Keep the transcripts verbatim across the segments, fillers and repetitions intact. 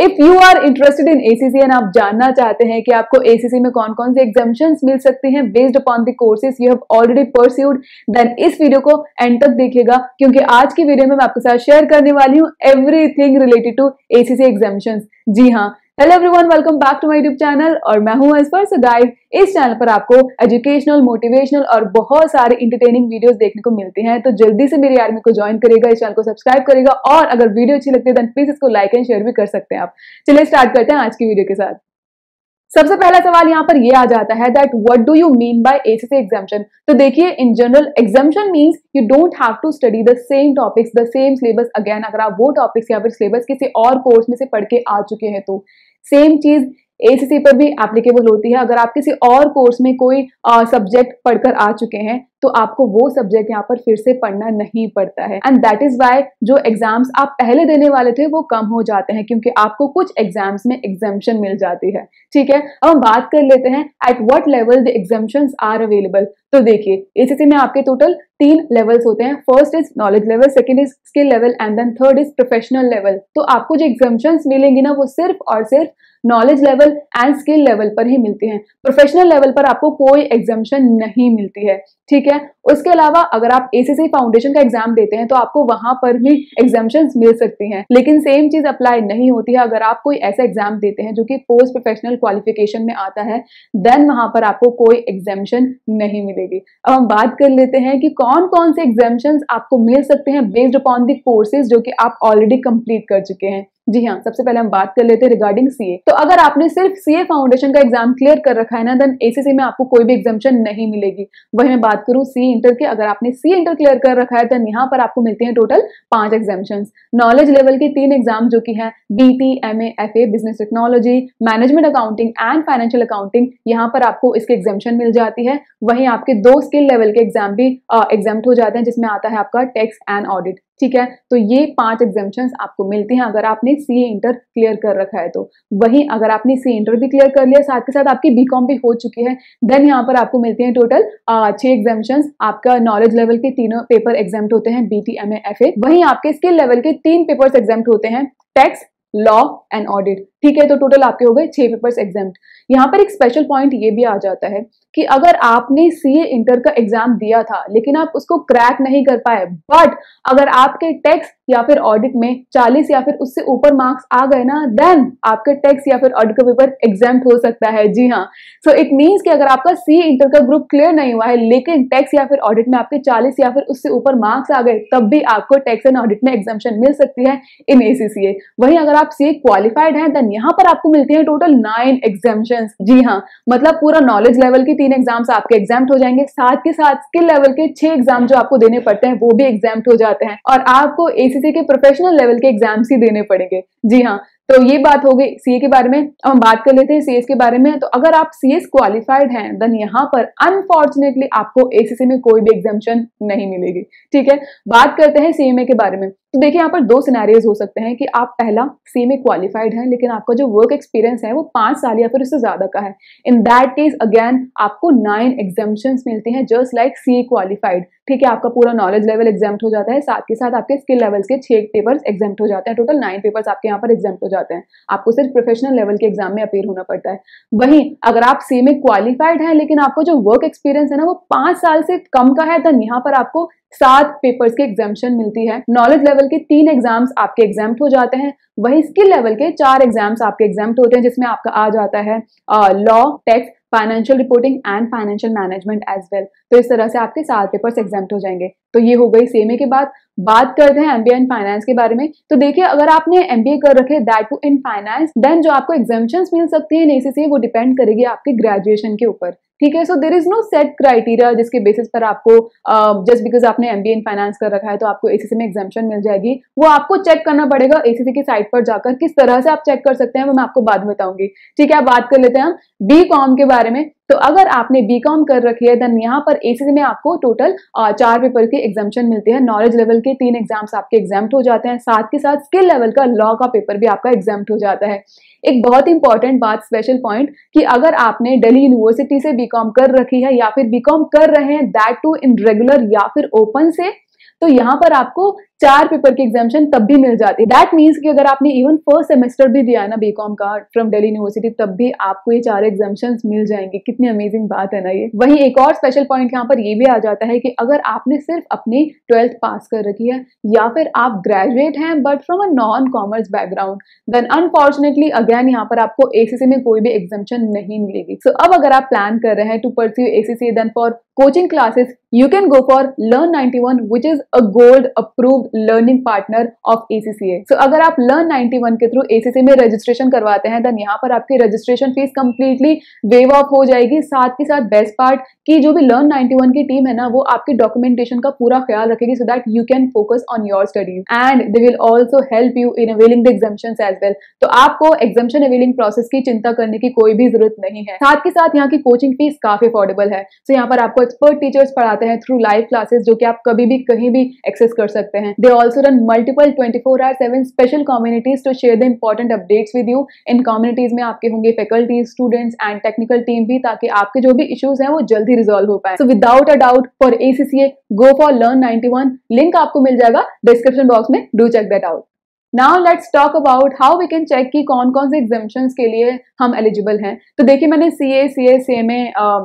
If you are interested in ACC and आप जानना चाहते हैं कि आपको एसीसी में कौन कौन से एग्जाम्शंस मिल सकते हैं based upon the courses you have already pursued, then इस वीडियो को एंड तक देखिएगा, क्योंकि आज की वीडियो में मैं आपके साथ शेयर करने वाली हूँ everything related to ACC exemptions. जी हाँ, hello everyone, welcome back to my YouTube channel और मैं हूं अस्फर। सो गाइस, इस चैनल पर आपको एजुकेशनल, मोटिवेशनल और बहुत सारे इंटरटेनिंग वीडियोस देखने को मिलते हैं। तो जल्दी से मेरी आर्मी को ज्वाइन करेगा, इस चैनल को सब्सक्राइब करेगा और अगर वीडियो अच्छी लगती है देन प्लीज इसको लाइक एंड शेयर भी कर सकते हैं आप। चलिए स्टार्ट करते हैं आज की वीडियो के साथ। सबसे पहला सवाल यहाँ पर ये आ जाता है that what do you mean by ACC exemption. तो देखिए, in general exemption means you don't have to study the same topics, the same syllabus again. अगर आप वो टॉपिक्स या फिर सिलेबस किसी और कोर्स में से पढ़ के आ चुके हैं तो सेम चीज एसीसी पर भी एप्लीकेबल होती है। अगर आप किसी और कोर्स में कोई सब्जेक्ट पढ़कर आ चुके हैं तो आपको वो सब्जेक्ट यहाँ पर फिर से पढ़ना नहीं पड़ता है, एंड दैट इज वाई जो एग्जाम्स आप पहले देने वाले थे वो कम हो जाते हैं, क्योंकि आपको कुछ एग्जाम्स में एग्जाम्शन मिल जाती है। ठीक है, अब हम बात कर लेते हैं at what level the exemptions are available. तो देखिए, एसीसी में आपके टोटल तीन लेवल्स होते हैं। First is knowledge level, second is skill level and then third is professional level. तो आपको जो एग्जाम्शंस मिलेंगी ना वो सिर्फ और सिर्फ knowledge level and skill level पर ही मिलती हैं। प्रोफेशनल लेवल पर आपको कोई एग्जाम्शन नहीं मिलती है। ठीक है, उसके अलावा अगर आप एसीसी फाउंडेशन का एग्जाम देते हैं तो आपको वहां पर भी एग्जाम्शंस मिल सकती हैं, लेकिन सेम चीज अप्लाई नहीं होती है अगर आप कोई ऐसा एग्जाम देते हैं जो कि पोस्ट प्रोफेशनल क्वालिफिकेशन में आता है, देन वहां पर आपको कोई एग्जाम्शन नहीं मिलेगी। अब हम बात कर लेते हैं कि कौन कौन से एग्जाम्शंस आपको मिल सकते हैं बेस्ड अपॉन द कोर्सेज जो कि आप ऑलरेडी कंप्लीट कर चुके हैं। जी हाँ, सबसे पहले हम बात कर लेते हैं रिगार्डिंग सीए। तो अगर आपने सिर्फ सीए फाउंडेशन का एग्जाम क्लियर कर रखा है ना, देन एसीसी में आपको कोई भी एग्जाम्शन नहीं मिलेगी। वही मैं बात करूं सी इंटर के, अगर आपने सी इंटर क्लियर कर रखा है देन यहाँ पर आपको मिलते हैं टोटल पांच एग्जाम्शंस। नॉलेज लेवल के तीन एग्जाम जो कि हैं BT, MA, FA, business technology, management accounting and financial accounting, यहाँ पर आपको इसके एग्जाम्शन मिल जाती है। वहीं आपके दो स्किल लेवल के एग्जाम भी एग्जाम्प्ट हो जाते हैं, जिसमें आता है आपका टैक्स एंड ऑडिट। ठीक है, तो ये पांच एग्जाम्शंस आपको मिलती हैं अगर आपने सीए इंटर क्लियर कर रखा है तो। वहीं अगर आपने सी इंटर भी क्लियर कर लिया, साथ के साथ आपकी बीकॉम भी हो चुकी है, देन यहाँ पर आपको मिलती हैं टोटल छह एग्जाम्शंस। आपका नॉलेज लेवल के तीनों पेपर एग्जाम्प्ट होते हैं, बीटी, एमए, एफए। वहीं आपके स्किल लेवल के तीन पेपर्स एग्जाम्प्ट होते हैं, टैक्स, लॉ एंड ऑडिट। ठीक है, तो टोटल आपके हो गए छह पेपर्स एग्जाम्प्ट। यहाँ पर एक स्पेशल पॉइंट ये भी आ जाता है कि अगर आपने सीए इंटर का एग्जाम दिया था लेकिन आप उसको क्रैक नहीं कर पाए, बट अगर आपके टैक्स या फिर ऑडिट में चालीस या फिर उससे ऊपर मार्क्स आ गए ना, देन आपके टैक्स या फिर ऑडिट का पेपर एग्जाम्प्ट हो सकता है। जी हाँ, सो इट मीन्स कि अगर आपका सीए इंटर का ग्रुप क्लियर नहीं हुआ है लेकिन टैक्स या फिर ऑडिट में आपके चालीस या फिर उससे ऊपर मार्क्स आ गए, तब भी आपको टैक्स एंड ऑडिट में एग्जाम्शन मिल सकती है इन एसीसीए। वहीं अगर आप सीए क्वालिफाइड हैं देन यहाँ पर आपको मिलती है टोटल नाइन एग्जाम्शंस। जी हाँ, मतलब पूरा नॉलेज लेवल की तीन एग्जाम्स आपके एग्जाम्प्ट हो जाएंगे, साथ के साथ स्किल लेवल के छह एग्जाम जो आपको देने पड़ते हैं वो भी एग्जाम्प्ट हो जाते हैं, और आपको एसीसी के प्रोफेशनल लेवल के एग्जाम्स ही देने पड़ेंगे। जी हाँ, तो ये बात हो गई सीए के बारे में। अब हम बात कर लेते हैं सीएस के बारे में। तो अगर आप सीएस क्वालिफाइड हैं देन यहाँ पर अनफॉर्चुनेटली आपको एसीसी में कोई भी एग्जाम्शन नहीं मिलेगी। ठीक है, बात करते हैं सीएमए के बारे में। तो देखिए, यहाँ पर दो सिनेरियोज हो सकते हैं कि आप पहला सीएमए क्वालिफाइड है लेकिन आपका जो वर्क एक्सपीरियंस है वो पांच साल या फिर उससे ज्यादा का है। इन दैट केस अगेन आपको नाइन एग्जाम्शंस मिलती हैं जस्ट लाइक सीए क्वालिफाइड। ठीक है, आपका पूरा नॉलेज लेवल एग्जाम्प्ट हो जाता है, साथ के साथ आपके स्किल लेवल्स के छह पेपर्स एग्जाम्प्ट हो जाते हैं। टोटल नाइन पेपर्स आपके यहाँ पर एग्जाम्प्ट हो जाते हैं। आपको सिर्फ प्रोफेशनल लेवल के एग्जाम में अपीयर होना पड़ता है। वहीं अगर आप सीएमए क्वालिफाइड है लेकिन आपको जो वर्क एक्सपीरियंस है ना वो पांच साल से कम का है, देन यहाँ पर आपको सात पेपर्स की एग्जाम्शन मिलती है। नॉलेज लेवल के तीन एग्जाम्स आपके एग्जाम्प्ट हो जाते हैं, वही स्किल लेवल के चार एग्जाम्स आपके एग्जाम्प्ट होते हैं, जिसमें आपका आ जाता है law, tax, financial reporting and financial management as well. तो इस तरह से आपके सात पेपर्स एग्जाम्प्ट हो जाएंगे। तो ये हो गई सीएमए के बाद। बात करते हैं एमबीए इन फाइनेंस के बारे में। तो देखिए, अगर आपने एमबीए कर रखे that too in finance, then जो आपको एग्जाम्शंस मिल सकती है एसीसी वो डिपेंड करेगी आपके ग्रेजुएशन के ऊपर। ठीक है, so there is no set criteria जिसके बेसिस पर आपको जस्ट बिकॉज आपने एमबीए इन फाइनेंस कर रखा है तो आपको एसीसी में एग्जाम्शन मिल जाएगी। वो आपको चेक करना पड़ेगा एसीसी की साइट पर जाकर। किस तरह से आप चेक कर सकते हैं वो मैं आपको बाद में बताऊंगी। ठीक है, आप बात कर लेते हैं हम बी कॉम के बारे में। तो अगर आपने बीकॉम कर रखी है देन यहाँ पर एसीसी में आपको टोटल चार पेपर की एग्जाम्शन मिलती है। नॉलेज लेवल के तीन एग्जाम्स आपके एग्जाम्प्ट हो जाते हैं, साथ के साथ स्किल लेवल का लॉ का पेपर भी आपका एग्जाम्प्ट हो जाता है। एक बहुत इंपॉर्टेंट बात, स्पेशल पॉइंट, कि अगर आपने दिल्ली यूनिवर्सिटी से बीकॉम कर रखी है या फिर बीकॉम कर रहे हैं दैट टू इन रेगुलर या फिर ओपन से, तो यहाँ पर आपको चार पेपर की एग्जामेशन तब भी मिल जाती है। दैट मीन्स कि अगर आपने इवन फर्स्ट सेमेस्टर भी दिया है ना बीकॉम का फ्रॉम दिल्ली यूनिवर्सिटी, तब भी आपको ये चार एग्जामेशन मिल जाएंगे। कितनी अमेजिंग बात है ना ये। वहीं एक और स्पेशल पॉइंट यहाँ पर ये भी आ जाता है कि अगर आपने सिर्फ अपनी ट्वेल्थ पास कर रखी है या फिर आप ग्रेजुएट हैं but from a non commerce background, then unfortunately again यहाँ पर आपको एसीसी में कोई भी एग्जामेशन नहीं मिलेगी। सो so, अब अगर आप प्लान कर रहे हैं to pursue ACC, then for coaching classes you can go for Learn ninety-one, which is a gold approved learning partner of A C C A. So अगर आप Learn ninety-one के थ्रू A C C में registration करवाते हैं, देन यहाँ पर आपकी registration fees completely waive off हो जाएगी। साथ ही साथ बेस्ट पार्ट कि जो भी Learn ninety-one की टीम है ना, वो आपकी डॉक्यूमेंटेशन का पूरा ख्याल रखेगी so that you can focus on your studies and they will also help you in availing the exemptions as well. तो आपको एग्जाम्पशन अवेलिंग प्रोसेस की चिंता करने की कोई भी जरूरत नहीं है। साथ ही साथ यहाँ की कोचिंग फीस काफी अफोर्डेबल है। सो so, यहाँ पर आपको एक्सपर्ट टीचर्स पढ़ाते हैं थ्रू लाइव क्लासेस, जो कि आप कभी भी कहीं भी एक्सेस कर सकते हैं। They also run multiple twenty four hour seven special communities to share the important updates with you. इन कम्युनिटीज में आपके होंगे faculty, students and technical team भी, ताकि आपके जो भी इश्यूज हैं वो जल्दी रिजॉल्व हो पाए। So without a doubt for ACCA go for learn ninety-one। Link आपको मिल जाएगा डिस्क्रिप्शन बॉक्स में, do check that out. Now let's talk about how we can check कि कौन कौन से एग्जाम्पशंस के लिए हम एलिजिबल हैं। तो देखिए, मैंने CA, CA, CMA,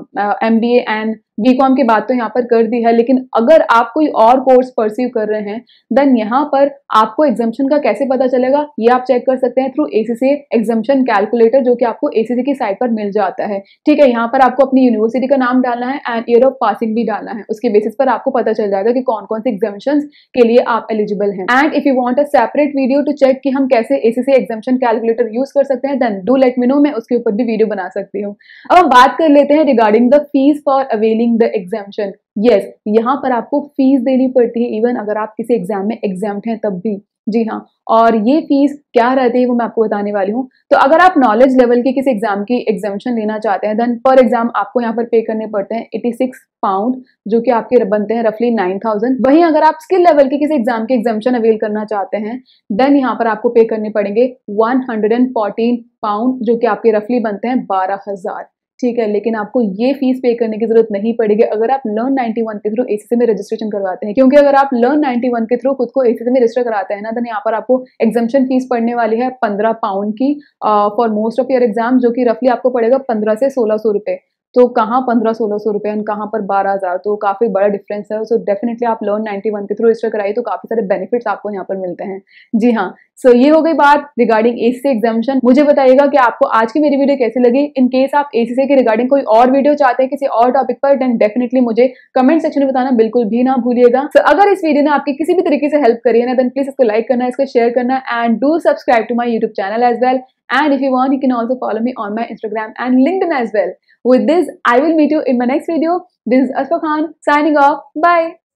MBA and BCom की बात तो यहाँ पर कर दी है, लेकिन अगर आप कोई और कोर्स परस्यू कर रहे हैं देन यहाँ पर आपको एग्जाम्पशन का कैसे पता चलेगा, ये आप चेक कर सकते हैं थ्रू एसीसी एग्जाम्पशन कैलकुलेटर, जो कि आपको एसीसी की साइट पर मिल जाता है। ठीक है, यहाँ पर आपको अपनी यूनिवर्सिटी का नाम डालना है एंड ईयर ऑफ पासिंग भी डालना है। उसके बेसिस पर आपको पता चल जाएगा कि कौन कौन से एग्जाम्पशन के लिए आप एलिजिबल हैं। And if you want a separate video to check कि हम कैसे एसीसी एग्जाम्पशन कैलकुलेटर यूज कर सकते हैं, then do let me know, मैं उसके ऊपर भी वीडियो बना सकती हूँ। अब हम बात कर लेते हैं regarding the fees for availing the exemption. Yes, यहाँ पर आपको फीस देनी पड़ती है इवन अगर आप किसी एग्जाम में एग्जाम्प्ट हैं तब भी। जी हाँ, और ये फीस क्या रहती है वो मैं आपको बताने वाली हूँ। तो अगर आप नॉलेज लेवल के किसी एग्जाम की एग्जाम्पशन लेना चाहते हैं, देन पर एग्जाम आपको यहाँ पर पे करने पड़ते हैं छियासी पाउंड, जो कि आपके बनते हैं रफली नाइन थाउजेंड। वहीं अगर आप स्किल लेवल के किसी एग्जाम के एग्जाम्पशन अवेल करना चाहते हैं, देन यहाँ पर आपको पे करने पड़ेंगे वन हंड्रेड फोर्टीन पाउंड, जो कि आपके रफली बनते हैं बारह हजार। ठीक है, लेकिन आपको ये फीस पे करने की जरूरत नहीं पड़ेगी अगर आप लर्न ninety-one के थ्रू एसीसी में रजिस्ट्रेशन करवाते हैं, क्योंकि अगर आप लर्न ninety-one के थ्रू खुद को एसीसी में रजिस्टर कराते हैं ना, तो यहाँ पर आपको एग्जाम्पशन फीस पड़ने वाली है पंद्रह पाउंड की for most of your exam, जो कि रफली आपको पड़ेगा पंद्रह से सोलह सौ रुपए। तो कहाँ पंद्रह सोलह सौ रुपए, कहाँ पर बारह हजार, तो काफी बड़ा डिफरेंस है। सो डेफिनेटली आप लर्न ninety-one के थ्रू रजिस्टर कराइए तो काफी सारे बेनिफिट्स आपको यहाँ पर मिलते हैं। जी हाँ, सो so, ये हो गई बात रिगार्डिंग एसीसी एग्जाम्पशन। मुझे बताइएगा कि आपको आज की मेरी वीडियो कैसी लगी। इन केस आप एसीसी के रिगार्डिंग कोई और वीडियो चाहते हैं किसी और टॉपिक पर, देन डेफिनेटली मुझे कमेंट सेक्शन में बताना बिल्कुल भी ना भूलिएगा। सो so, अगर इस वीडियो ने आपकी किसी भी तरीके से हेल्प करी है ना, देन प्लीज इसको लाइक करना, इसको शेयर करना and do subscribe to my YouTube channel as well. And if you want, you can also follow me on my Instagram and LinkedIn as well. With this, I will meet you in my next video. This is Asfa Khan signing off. Bye.